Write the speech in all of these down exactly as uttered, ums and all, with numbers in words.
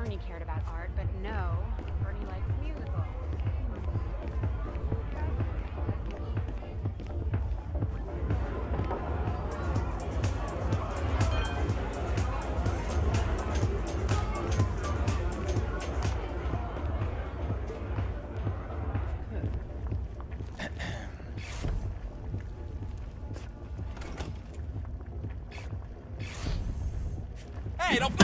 Bernie cared about art, but no, Bernie likes musicals. Hey, don't...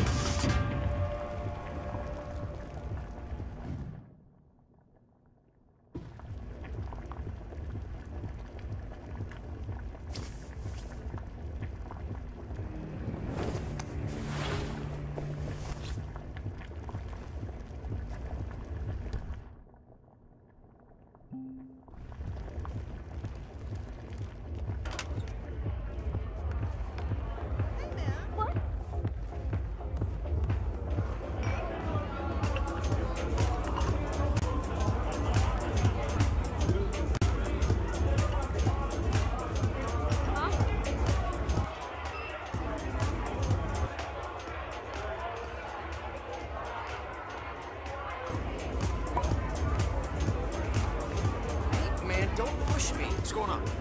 Don't push me. What's going on?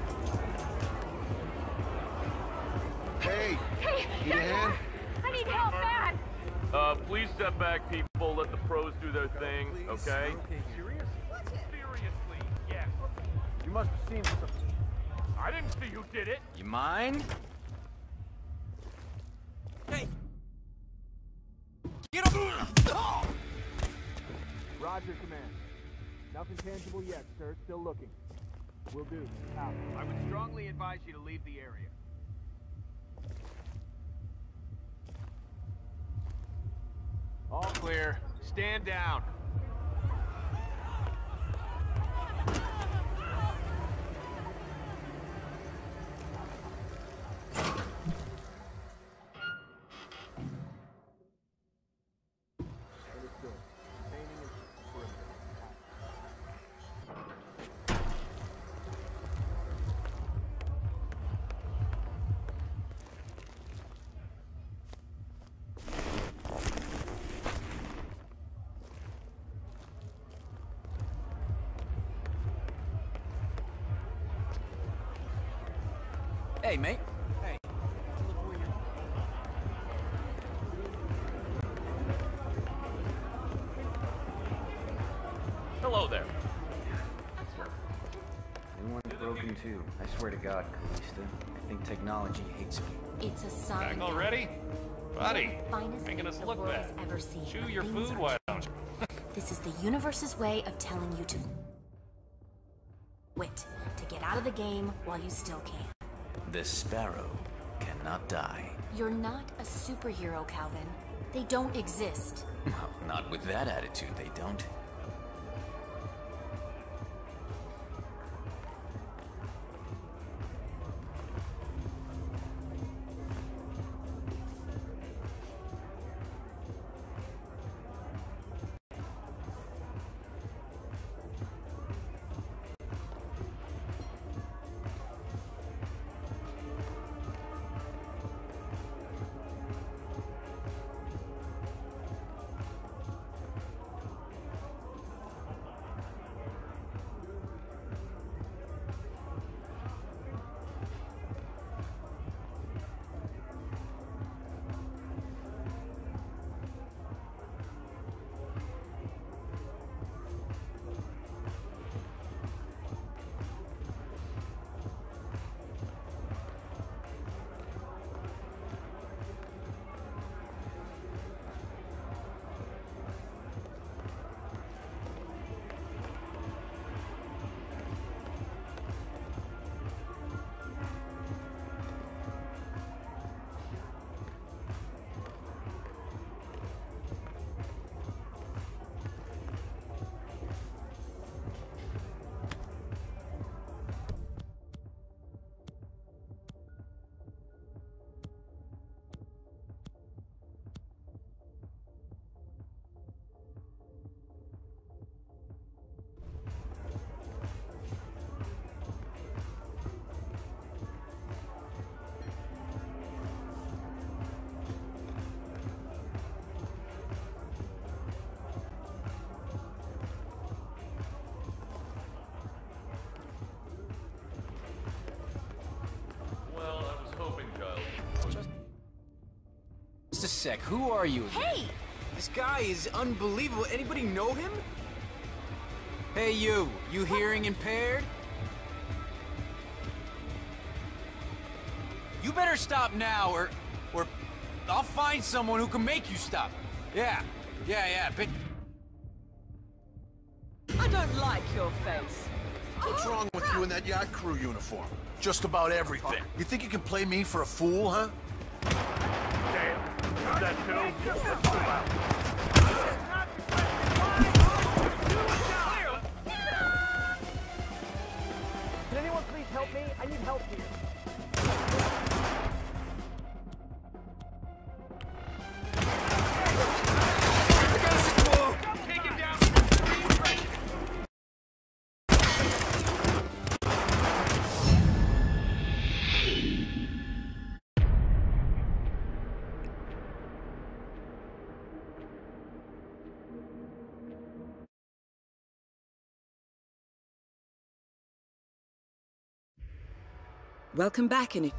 Hey! Hey, Need a hand? I need help bad! Uh, please step back, people. Let the pros do their thing, okay? Okay, serious? Seriously, yes. You must have seen something. I didn't see who did it. You mind? Hey! Get up! Oh! Roger, Command. Nothing tangible yet, sir. Still looking. Will do. Out. I would strongly advise you to leave the area. All clear. Stand down. Understood. Painting is perimeter. Hey, mate. Hey. Hello there. Anyone's broken too. I swear to God, Calista. I think technology hates me. It's a sign. Back already? Buddy, Finest making us the look world bad. has ever seen. Chew your Things food, are why don't you? This is the universe's way of telling you to quit, to get out of the game while you still can. The sparrow cannot die. You're not a superhero, Calvin. They don't exist. Well, not with that attitude, they don't. sec, who are you again? Hey! This guy is unbelievable. Anybody know him? Hey you, you hearing impaired? You better stop now or... or... I'll find someone who can make you stop. Yeah, yeah, yeah, but... I don't like your face. What's wrong with you in that yacht crew uniform? Just about everything. You think you can play me for a fool, huh? Damn. Is that two? Let's move out. Can anyone please help me? I need help here. Take him down. Welcome back, and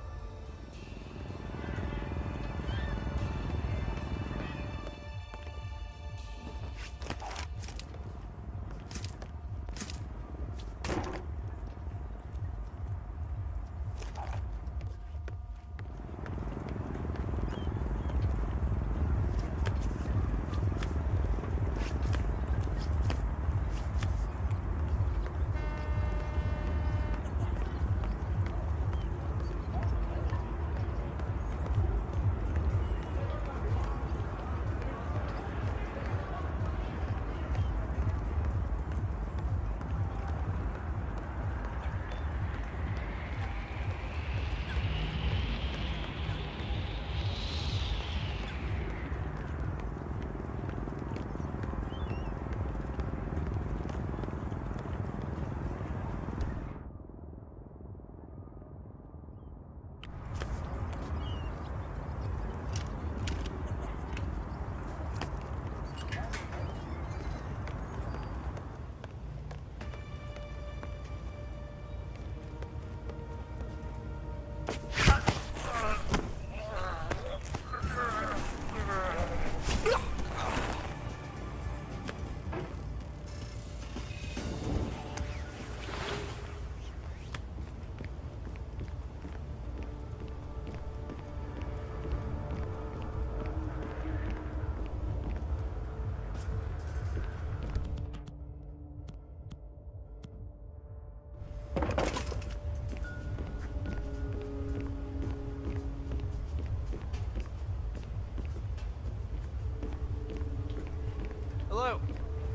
Hello.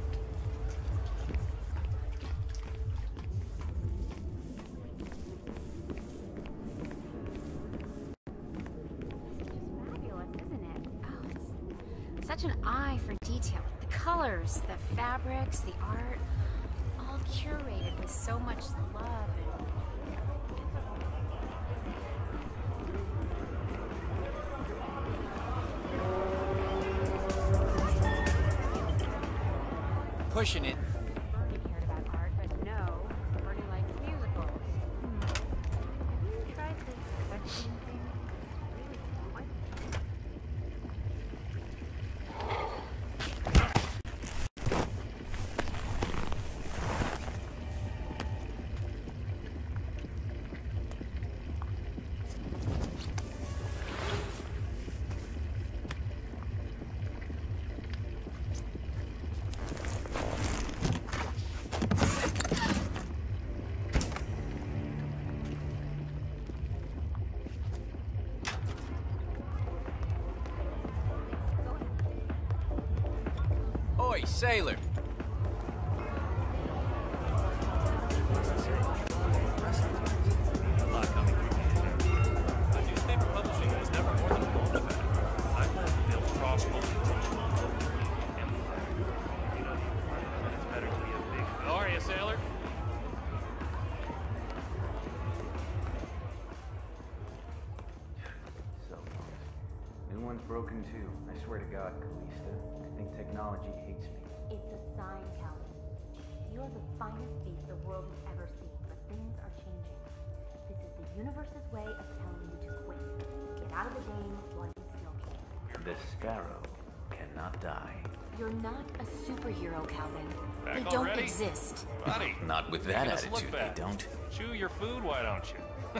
Fabulous, isn't it? Oh, it's such an eye for detail. The colors, the fabrics, the art, all curated with so much love and... Pushing it. Bernie cared about art, but no, Bernie likes musicals. Hmm. Have you tried this question thing? It's really quite... Oi, sailor. How are you, sailor? So, new one's broken too. I swear to God, Calista. I think technology hates me. It's a sign, Calvin. You are the finest beast the world has ever seen, but things are changing. This is the universe's way of telling you to quit. Get out of the game while you still can. The sparrow cannot die. You're not a superhero, Calvin. Back They don't already? exist. Buddy, Not with that making us look attitude, they bad. don't. Chew your food, why don't you?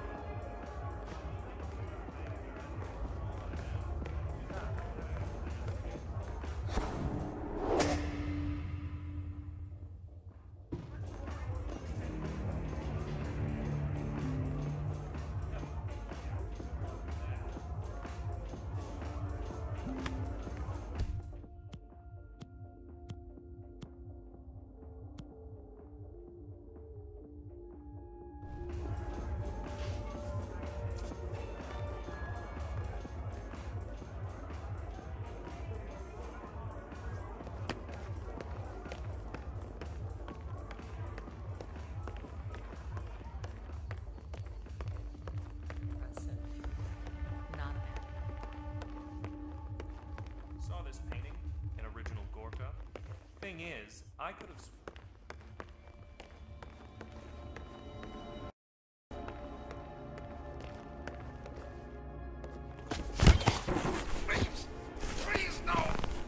Saw this painting, an original Gorka. Thing is, I could have. Please! Please, no!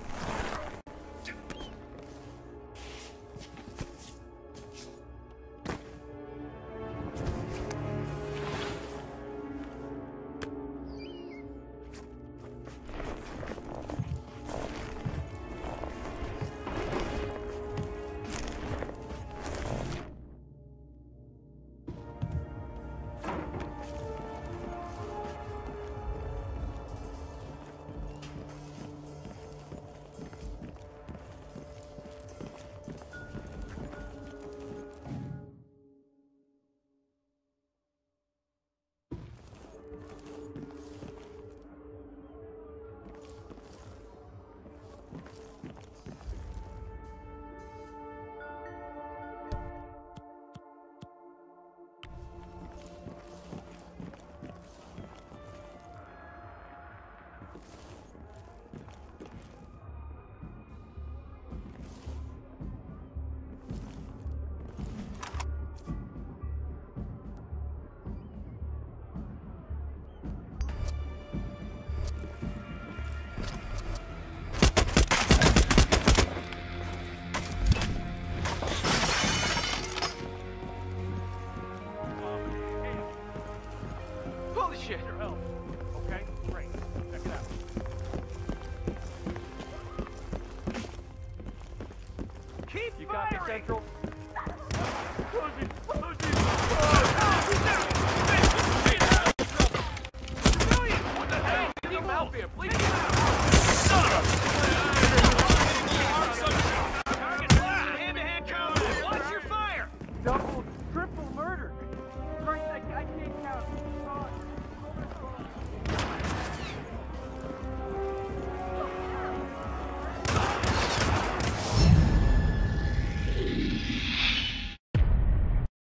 Holy shit! Your help. Okay, great. Check it out. Keep You got the firing! central?